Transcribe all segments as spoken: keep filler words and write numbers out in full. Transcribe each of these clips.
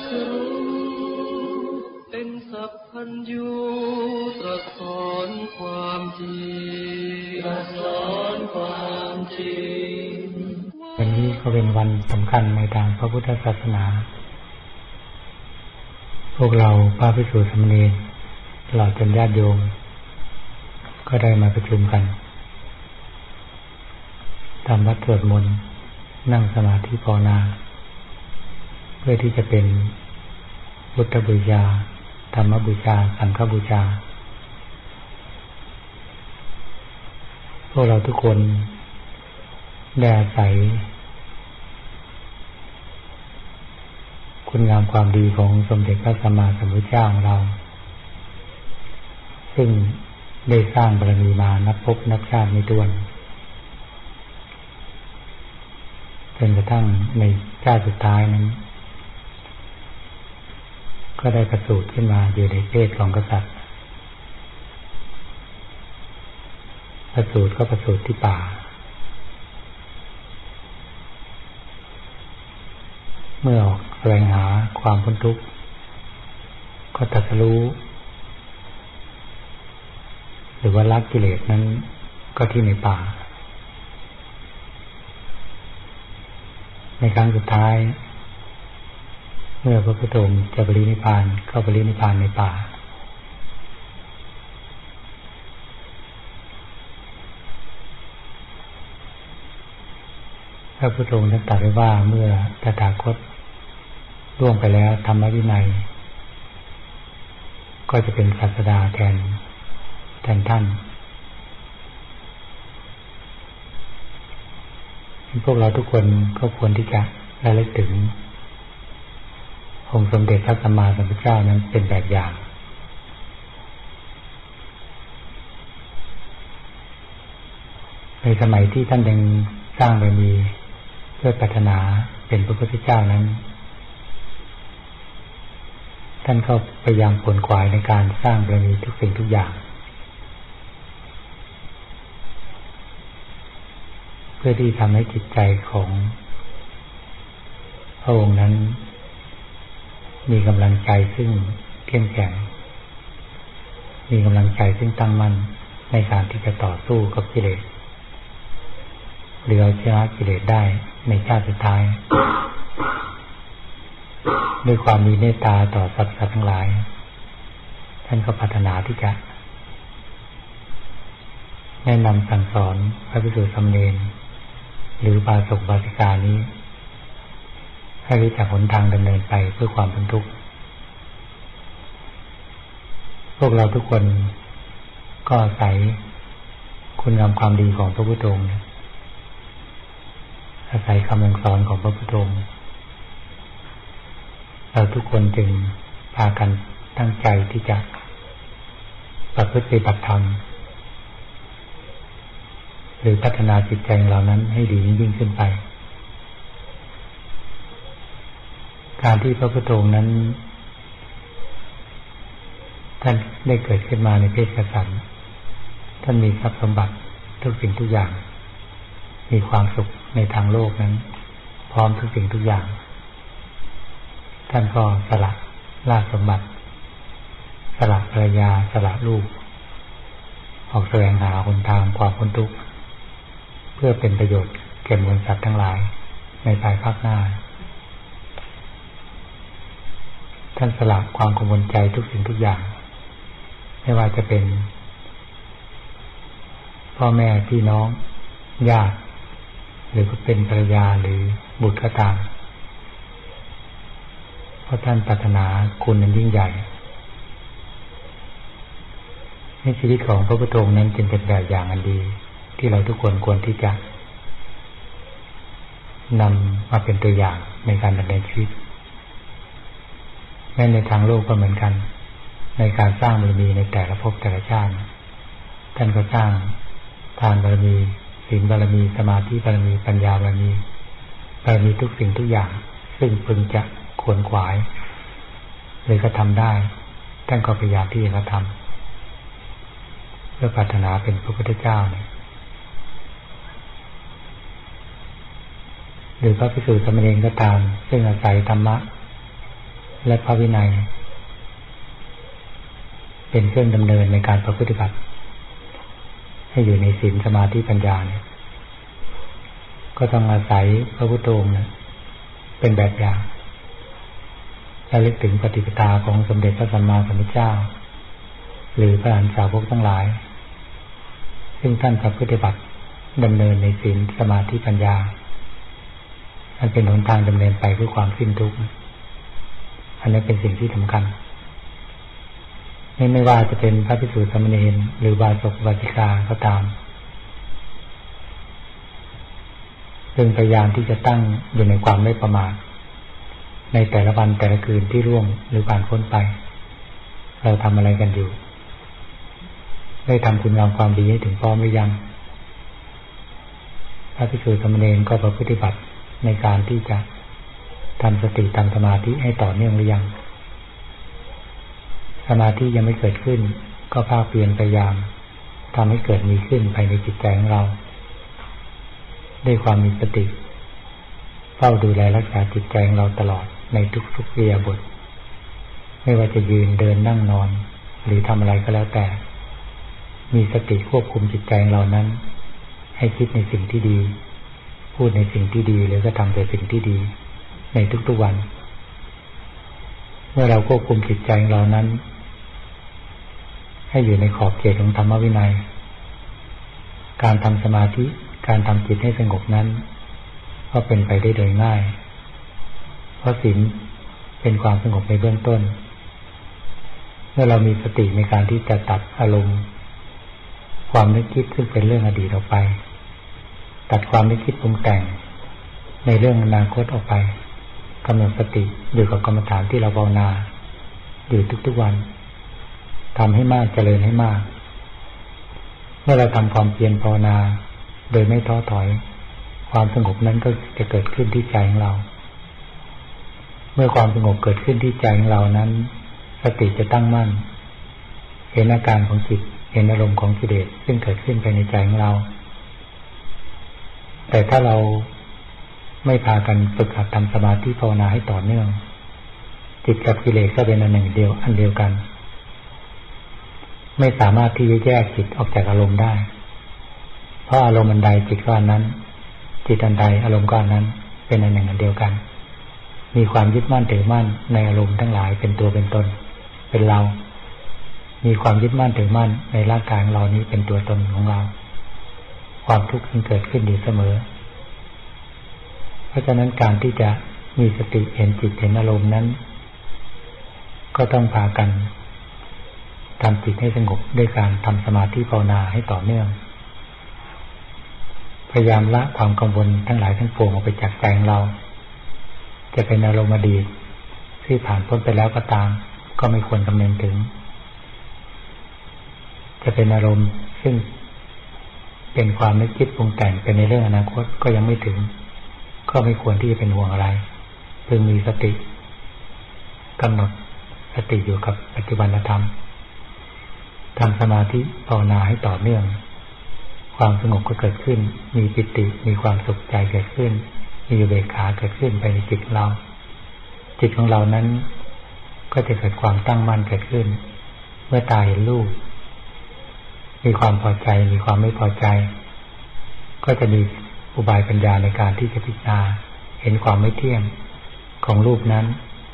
รู้เป็นสัพพัญญูตรัสสอนความจริงตรัสสอนความจริงวันนี้ก็เป็นวันสำคัญในทางพระพุทธศาสนาพวกเราพระภิกษุสามเณรตลอดจนญาติโยมก็ได้มาประชุมกันทำวัดสวดมนต์นั่งสมาธิภาวนาเพื่อที่จะเป็นพุทธบูชาธรรมบูชาสังฆบูชาพวกเราทุกคนได้อาศัยคุณงามความดีของสมเด็จพระสัมมาสัมพุทธเจ้าของเราซึ่งได้สร้างบารมีมานับพบนับชาติไม่ถ้วนจนกระทั่งในชาติสุดท้ายนั้นก็ได้ประสูติขึ้นมาอยู่ในเพศของกษัตริย์ประสูติก็ประสูติที่ป่าเมื่อออกแสวงหาความพ้นทุกข์ก็ตรัสรู้หรือว่าละกิเลสนั้นก็ที่ในป่าในครั้งสุดท้ายเมื่อพระพุทธองค์จะปรินิพพานก็ปรินิพพานในป่าพระพุทธองค์ได้ตรัสไว้ว่าเมื่อตถาคตล่วงไปแล้วธรรมวินัยก็จะเป็นศาสดาแทนแทนท่านพวกเราทุกคนก็ควรที่จะระลึกถึงองค์สมเด็จพระสัมมาสัมพุทธเจ้านั้นเป็นแบบอย่างในสมัยที่ท่านยังสร้างบารมีเพื่อปรารถนาเป็นพระพุทธเจ้านั้นท่านก็พยายามขวนขวายในการสร้างบารมีทุกสิ่งทุกอย่างเพื่อที่ทำให้จิตใจของพระองค์นั้นมีกำลังใจซึ่งเข้มแข็งมีกำลังใจซึ่งตั้งมั่นในการที่จะต่อสู้กับกิเลสหรือเอาชนะกิเลสได้ในชาติสุดท้ายด้วยความมีเมตตาต่อสรรพสัตว์ทั้งหลายท่านก็ปรารถนาที่จะแนะนำสั่งสอนพระภิกษุสามเณรหรือบาศกบาสิกานี้ให้รู้จักหนทางดำเนินไปเพื่อความพ้นทุกข์พวกเราทุกคนก็อาศัยคุณงามความดีของพระพุทธองค์อาศัยคำสั่งสอนของพระพุทธองค์เราทุกคนจึงพากันตั้งใจที่จะประพฤติปฏิบัติธรรมหรือพัฒนาจิตใจของเรานั้นให้ดียิ่งขึ้นไปการที่พระพุทธองค์นั้นท่านได้เกิดขึ้นมาในเพศกษัตริย์ท่านมีทรัพย์สมบัติทุกสิ่งทุกอย่างมีความสุขในทางโลกนั้นพร้อมทุกสิ่งทุกอย่างท่านก็สละราชสมบัติสละภรรยาสละลูกออกแสวงหาหนทางความพ้นทุกข์เพื่อเป็นประโยชน์แก่มวลสัตว์ทั้งหลายในภายภาคหน้าท่านสละความกังวลใจทุกสิ่งทุกอย่างไม่ว่าจะเป็นพ่อแม่พี่น้องญาติหรือเป็นภรรยาหรือบุตรก็ตามเพราะท่านปรารถนาคุณนั้นยิ่งใหญ่ในชีวิตของพระพุทธองค์นั้นจึงเป็นแบบอย่างอันดีที่เราทุกคนควรที่จะนำมาเป็นตัวอย่างในการดำเนินชีวิตแม้ในทางโลกก็เหมือนกันในการสร้างบารมีในแต่ละภพแต่ละชาติท่านก็สร้างทานบารมีศีลบารมีสมาธิบารมีปัญญาบารมีบารมีทุกสิ่งทุกอย่างซึ่งพึงจะขวนขวายหรือก็ทำได้ท่านก็พยายามที่จะทำเพื่อปรารถนาเป็นพระพุทธเจ้าเนี่ย หรือพระภิกษุสามเณรก็ตามซึ่งอาศัยธรรมะและพระวินัยเป็นเครื่องดำเนินในการประพฤติบัติให้อยู่ในศีลสมาธิปัญญาเนี่ยก็ต้องอาศัยพระพุทธองค์เป็นแบบอย่างและลึกถึงปฏิปทาของสมเด็จพระสัมมาสัมพุทธเจ้าหรือพระอรหันตสาวกทั้งหลายซึ่งท่านประพฤติบัติดำเนินในศีลสมาธิปัญญาอันเป็นหนทางดำเนินไปเพื่อความสิ้นทุกข์อันนี้เป็นสิ่งที่สำคัญไม่ไม่ว่าจะเป็นพระภิกษุสามเณรหรือบาศกบาสิกาก็ตามซึ่งพยายามที่จะตั้งอยู่ในความไม่ประมาทในแต่ละวันแต่ละคืนที่ร่วงหรือผ่านพ้นไปเราทำอะไรกันอยู่ได้ทำคุณงามความดีให้ถึงพร้อมหรือยังพระภิกษุสามเณรก็ประพฤติบัติในการที่จะทำสติทำสมาธิให้ต่อเนื่องหรือยังสมาธิยังไม่เกิดขึ้นก็ภาคเพียรพยายามทำให้เกิดมีขึ้นภายในจิตใจของเราด้วยความมีสติเฝ้าดูแลรักษาจิตใจของเราตลอดในทุกๆอิริยาบถไม่ว่าจะยืนเดินนั่งนอนหรือทำอะไรก็แล้วแต่มีสติควบคุมจิตใจของเรานั้นให้คิดในสิ่งที่ดีพูดในสิ่งที่ดีหรือก็ทำแต่สิ่งที่ดีในทุกๆวันเมื่อเราควบคุมจิตใจของเรานั้นให้อยู่ในขอบเขตของธรรมวินัยการทำสมาธิการทำจิตให้สงบนั้นก็เป็นไปได้โดยง่ายเพราะศีลเป็นความสงบในเบื้องต้นเมื่อเรามีสติในการที่จะตัดอารมณ์ความนึกคิดซึ่งเป็นเรื่องอดีตออกไปตัดความนึกคิดปรุงแต่งในเรื่องอนาคตออกไปกำหนดสติอยู่กับกรรมฐานที่เราภาวนาอยู่ทุกๆวันทำให้มากเจริญให้มากเมื่อเราทำความเพียรภาวนาโดยไม่ท้อถอยความสงบนั้นก็จะเกิดขึ้นที่ใจของเราเมื่อความสงบเกิดขึ้นที่ใจของเรานั้นสติจะตั้งมั่นเห็นอาการของจิตเห็นอารมณ์ของกิเลสซึ่งเกิดขึ้นภายในใจของเราแต่ถ้าเราไม่พากันฝึกหัดทำสมาธิภาวนาให้ต่อเนื่องจิตกับกิเลสก็เป็นอันหนึ่งเดียวอันเดียวกันไม่สามารถที่จะแยกจิตออกจากอารมณ์ได้เพราะอารมณ์อันใดจิตก็อันนั้นจิตอันใดอารมณ์ก็อันนั้นเป็นอันหนึ่งอันเดียวกันมีความยึดมั่นถือมั่นในอารมณ์ทั้งหลายเป็นตัวเป็นตนเป็นเรามีความยึดมั่นถือมั่นในร่างกายของเรานี้เป็นตัวตนของเราความทุกข์จึงเกิดขึ้นอยู่เสมอเพราะฉะนั้นการที่จะมีสติเห็นจิตเห็นอารมณ์นั้นก็ต้องพากันทำจิตให้สงบด้วยการทำสมาธิภาวนาให้ต่อเนื่องพยายามละความกังวลทั้งหลายทั้งปวงออกไปจากใจของเราจะเป็นอารมณ์อดีตที่ผ่านพ้นไปแล้วก็ตามก็ไม่ควรคำนึงถึงจะเป็นอารมณ์ซึ่งเป็นความนึกคิดปรุงแต่งเป็นในเรื่องอนาคตก็ยังไม่ถึงก็ไม่ควรที่จะเป็นห่วงอะไรพึงมีสติกำหนดสติอยู่กับปัจจุบันธรรมทำสมาธิภาวนาให้ต่อเนื่องความสงบก็เกิดขึ้นมีปิติมีความสุขใจเกิดขึ้นมีอุเบกขาเกิดขึ้นภายในจิตของเราจิตของเรานั้นก็จะเกิดความตั้งมั่นเกิดขึ้นเมื่อตาเห็นรูปมีความพอใจมีความไม่พอใจก็จะมีอุบายปัญญาในการที่จะพิจารณาเห็นความไม่เที่ยงของรูปนั้น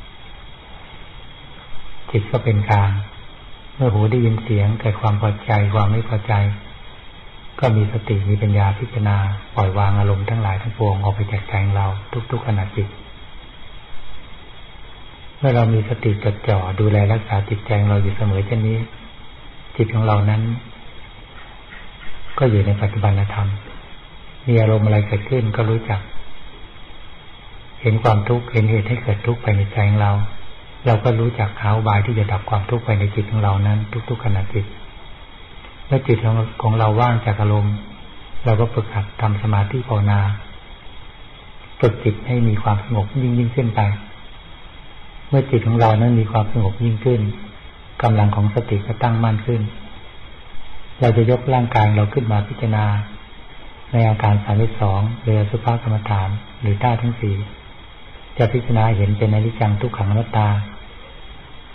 จิตก็เป็นกลางเมื่อหูได้ยินเสียงเกิดความพอใจความไม่พอใจก็มีสติมีปัญญาพิจารณาปล่อยวางอารมณ์ทั้งหลายทั้งปวงออกไปจากใจของเราทุกๆขณะจิตเมื่อเรามีสติจดจ่อดูแลรักษาจิตใจของเราอยู่เสมอเช่นนี้จิตของเรานั้นก็อยู่ในปัจจุบันธรรมมีอารมณ์อะไรเกิดขึ้นก็รู้จักเห็นความทุกข์เห็นเหตุให้เกิดทุกข์ภายในใจของเราเราก็รู้จักหาอุบายที่จะดับความทุกข์ภายในจิตของเรานั้นทุกๆขณะจิตเมื่อจิตของของเราว่างจากอารมณ์เราก็ฝึกหัดทำสมาธิภาวนาฝึกจิตให้มีความสงบยิ่งยิ่งขึ้นไปเมื่อจิตของเรานั้นมีความสงบยิ่งขึ้นกำลังของสติก็ตั้งมั่นขึ้นเราจะยกร่างกายเราขึ้นมาพิจารณาในอาการสามสิบสองหรืออสุภกรรมฐานหรือธาตุทั้งสี่จะพิจารณาเห็นเป็นอนิจจังทุกขังอนัตตา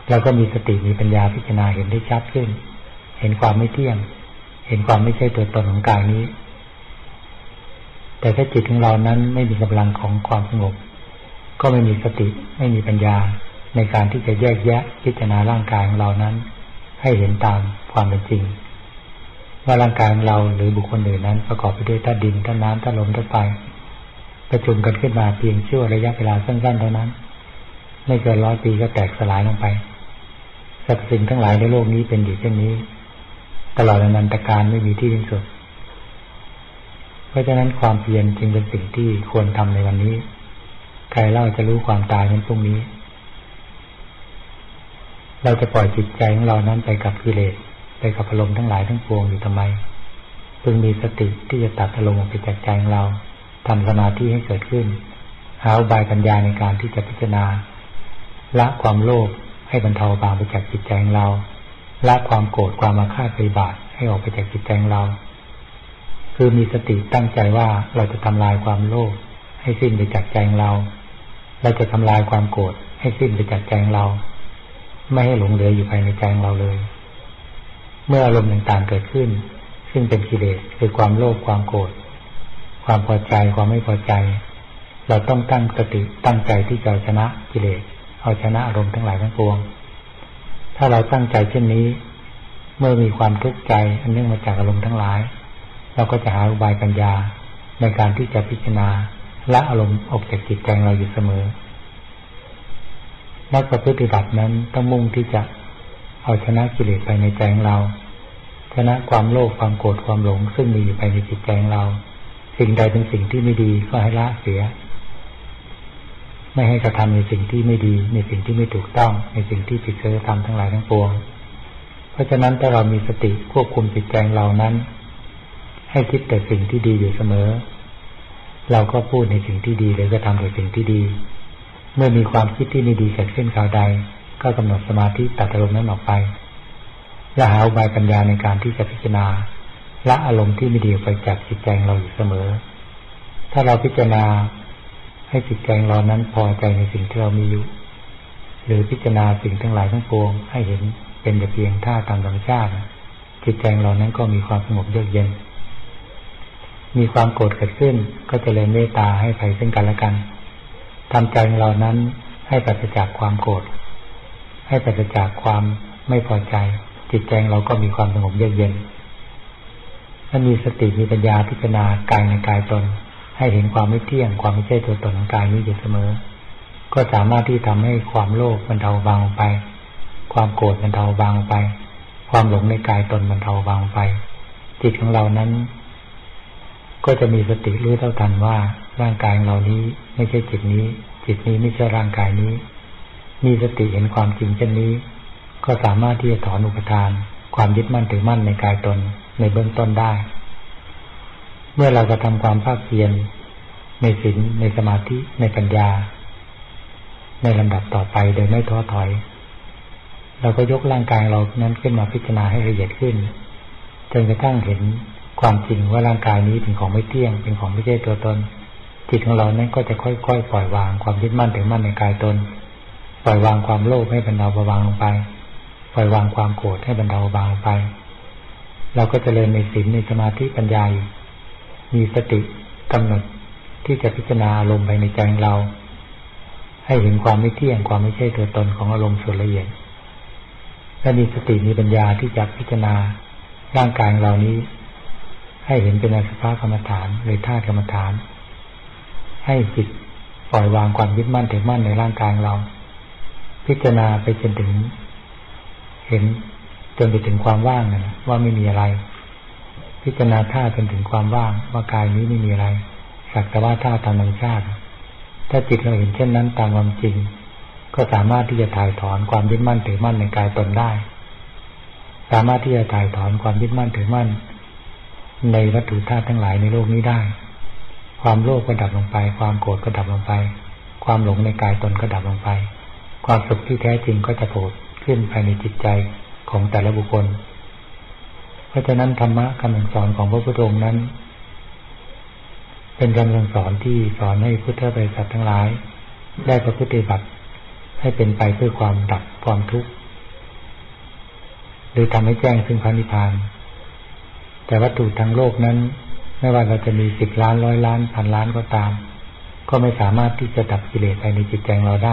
เราก็มีสติมีปัญญาพิจารณาเห็นได้ชัดขึ้นเห็นความไม่เที่ยงเห็นความไม่ใช่ตัวตนของกายนี้แต่ถ้าจิตของเรานั้นไม่มีกำลังของความสงบก็ไม่มีสติไม่มีปัญญาในการที่จะแยกแยะพิจารณาร่างกายของเรานั้นให้เห็นตามความเป็นจริงว่าร่างกายของเราหรือบุคคลอื่นนั้นประกอบไปด้วยธาตุดินธาตุน้ำธาตุลมธาตุไฟประชุมกันขึ้นมาเพียงชั่วระยะเวลาสั้นๆเท่านั้นไม่เกินร้อยปีก็แตกสลายลงไปสรรพสิ่งทั้งหลายในโลกนี้เป็นอยู่เช่นนี้ตลอดอนันตกาลไม่มีที่สิ้นสุดเพราะฉะนั้นความเพียรจึงเป็นสิ่งที่ควรทำในวันนี้ใครเล่าจะรู้ความตายนั้นพรุ่งนี้เราจะปล่อยจิตใจของเรานั้นไปกับกิเลสไปกับอารมณ์ทั้งหลายทั้งปวงอยู่ทำไมพึงมีสติที่จะตัดอารมณ์ออกไปจากใจของเราทำสมาธิให้เกิดขึ้นหาอุบายปัญญาในการที่จะพิจารณาละความโลภให้บรรเทาเบาไปจากจิตใจของเราละความโกรธความอาฆาตพยาบาทให้ออกไปจากจิตใจของเราคือมีสติตั้งใจว่าเราจะทำลายความโลภให้สิ้นไปจากใจของเราเราจะทำลายความโกรธให้สิ้นไปจากใจของเราไม่ให้หลงเหลืออยู่ภายในใจของเราเลยเมื่ออารมณ์ต่างๆเกิดขึ้นซึ่งเป็นกิเลสคือความโลภความโกรธความพอใจความไม่พอใจเราต้องตั้งสติตั้งใจที่จะชนะกิเลสเอาชนะอารมณ์ทั้งหลายทั้งปวงถ้าเราตั้งใจเช่นนี้เมื่อมีความทุกข์ใจอันเนื่องมาจากอารมณ์ทั้งหลายเราก็จะหาอุบายปัญญาในการที่จะพิจารณาละอารมณ์ออกจากจิตใจเราอยู่เสมอนักปฏิบัตินั้นต้องมุ่งที่จะเอาชนะกิเลสไปในใจของเราชนะความโลภความโกรธความหลงซึ่งมีอยู่ภายในจิตใจของเราสิ่งใดเป็นสิ่งที่ไม่ดีก็ให้ละเสียไม่ให้กระทำในสิ่งที่ไม่ดีในสิ่งที่ไม่ถูกต้องในสิ่งที่ผิดศีลธรรมทั้งหลายทั้งปวงเพราะฉะนั้นถ้าเรามีสติควบคุมจิตใจเรานั้นให้คิดแต่สิ่งที่ดีอยู่เสมอเราก็พูดในสิ่งที่ดีหรือก็ทำแต่สิ่งที่ดีเมื่อมีความคิดที่ไม่ดีเกิดขึ้นคราวใดก็กำหนดสมาธิตัดอารมณ์นั้นออกไปและหาอุบายปัญญาในการที่จะพิจารณาละอารมณ์ที่ไม่ดีไปจากจิตใจเราอยู่เสมอถ้าเราพิจารณาให้จิตใจเรานั้นพอใจในสิ่งที่เรามีอยู่หรือพิจารณาสิ่งทั้งหลายทั้งปวงให้เห็นเป็นแต่เพียงธาตุตามธรรมชาติจิตใจเรานั้นก็มีความสงบเยือกเย็นมีความโกรธเกิดขึ้นก็เจริญเมตตาให้ใครซึ่งกันและกันทำใจของเรานั้นให้ปราศจากความโกรธให้ปราศจากความไม่พอใจจิตใจเราก็มีความสงบเยือกเย็นถ้ามีสติมีปัญญาพิจารณากายในกายตนให้เห็นความไม่เที่ยงความไม่ใช่ตัวตนของกายนี้อยู่เสมอก็สามารถที่ทำให้ความโลภบรรเทาเบาลงไปความโกรธบรรเทาเบาลงไปความหลงในกายตนบรรเทาเบาลงไปจิตของเรานั้นก็จะมีสติรู้เท่าทันว่าร่างกายของเรานี้ไม่ใช่จิตนี้จิตนี้ไม่ใช่ร่างกายนี้มีสติเห็นความจริงเช่นนี้ก็สามารถที่จะถอนอุปทานความยึดมั่นถือมั่นในกายตนในเบื้องต้นได้เมื่อเรากระทำความภาคเพียรในศีลในสมาธิในปัญญาในลำดับต่อไปโดยไม่ท้อถอยเราก็ยกร่างกายเรานั้นขึ้นมาพิจารณาให้ละเอียดขึ้นจนกระทั่งเห็นความจริงว่าร่างกายนี้เป็นของไม่เที่ยงเป็นของไม่ใช่ตัวตนจิตของเรานั้นก็จะค่อยๆปล่อยวางความยึดมั่นถือมั่นในกายตนปล่อยวางความโลภให้บรรเทาเบาบางลงไปปล่อยวางความโกรธให้บรรเทาเบาลงไปเราก็เจริญในศีลในสมาธิปัญญามีสติกำหนดที่จะพิจารณาอารมณ์ภายในใจของเราให้เห็นความไม่เที่ยงความไม่ใช่ตัวตนของอารมณ์ส่วนละเอียดและมีสติมีปัญญาที่จะพิจารณาร่างกายของเรานี้ให้เห็นเป็นอสุภกรรมฐานหรือธาตุกรรมฐานให้จิตปล่อยวางความยึดมั่นถือมั่นในร่างกายเราพิจารณาไปจนถึงเห็นจนไปถึงความว่างนะว่าไม่มีอะไรพิจารณาธาตุจนถึงความว่างว่ากายนี้ไม่มีอะไรสักแต่ว่าธาตุตามธรรมชาติถ้าจิตเราเห็นเช่นนั้นตามความจริงก็สามารถที่จะถ่ายถอนความยึดมั่นถือมั่นในกายตนได้สามารถที่จะถ่ายถอนความยึดมั่นถือมั่นในวัตถุธาตุทั้งหลายในโลกนี้ได้ความโลภก็ดับลงไปความโกรธก็ดับลงไปความหลงในกายตนก็ดับลงไปความสุขที่แท้จริงก็จะโผล่ขึ้นภายในจิตใจของแต่ละบุคคลเพราะฉะนั้นธรรมะคำสอนของพระพุทธองค์นั้นเป็นคำสอนที่สอนให้พุทธบริษัททั้งหลายได้ประพฤติปฏิบัติให้เป็นไปเพื่อความดับความทุกข์รือทำให้แจ้งซึ่งพระนิพพานแต่วัตถุทางโลกนั้นไม่ว่าเราจะมีสิบล้านร้อยล้านพันล้านก็ตามก็ไม่สามารถที่จะดับกิเลสภายในจิตใจเราได้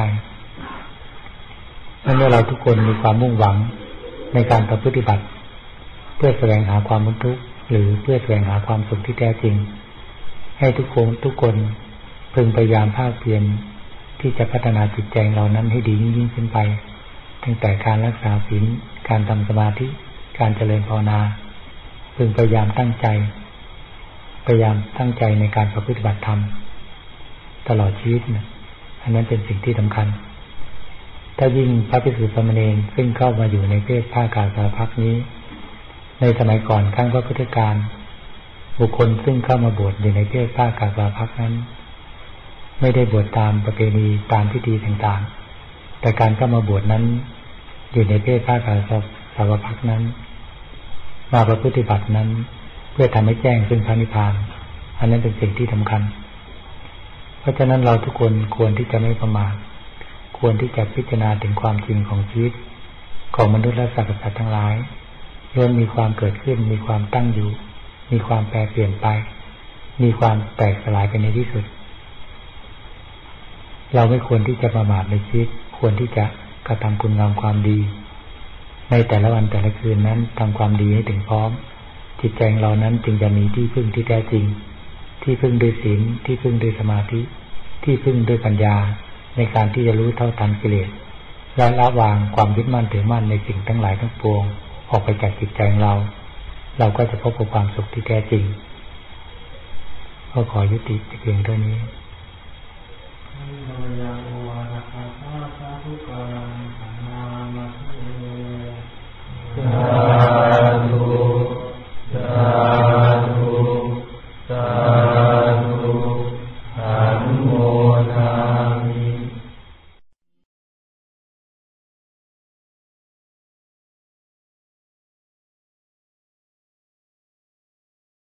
นั่นเมื่อเราทุกคนมีความมุ่งหวังในการประพฤติบัติเพื่อแสวงหาความพ้นทุกข์หรือเพื่อแสวงหาความสุขที่แท้จริงให้ทุกคนทุกคนพึงพยายามภาคเพียรที่จะพัฒนาจิตใจเรานั้นให้ดียิ่งขึ้นไปตั้งแต่การรักษาศีลการทำสมาธิการเจริญภาวนาพึงพยายามตั้งใจพยายามตั้งใจในการประพฤติบัติธรรมตลอดชีวิตนะอันนั้นเป็นสิ่งที่สำคัญถ้ายิ่งพระภิกษุสามเณรซึ่งเข้ามาอยู่ในเพศผ้ากาสาวพักนี้ในสมัยก่อนครั้งพระพุทธกาลบุคคลซึ่งเข้ามาบวชอยู่ในเพศผ้ากาสาวพักนั้นไม่ได้บวชตามประเพณีตามพิธีต่างๆแต่การเข้ามาบวชนั้นอยู่ในเพศผ้ากาสาวพักนั้นมาประพฤติบัตินั้นเพื่อทำให้แจ้งซึ่งพระนิพพานอันนั้นเป็นสิ่งที่สำคัญเพราะฉะนั้นเราทุกคนควรที่จะไม่ประมาทควรที่จะพิจารณาถึงความจริงของชีวิตของมนุษย์และสรรพสัตว์ทั้งหลายล้วนมีความเกิดขึ้นมีความตั้งอยู่มีความแปรเปลี่ยนไปมีความแตกสลายไปในที่สุดเราไม่ควรที่จะประมาทในชีวิตควรที่จะกระทำคุณงามความดีในแต่ละวันแต่ละคืนนั้นทำความดีให้ถึงพร้อมจิตใจเรานั้นจึงจะมีที่พึ่งที่แท้จริงที่พึ่งด้วยศีลที่พึ่งด้วยสมาธิที่พึ่งด้วยปัญญาในการที่จะรู้เท่าทันกิเลสและละวางความยึดมั่นถือมั่นในสิ่งทั้งหลายทั้งปวงออกไปจากจิตใจเราเราก็จะพบกับความสุขที่แท้จริงก็ขอยุติเพียงเท่านี้สา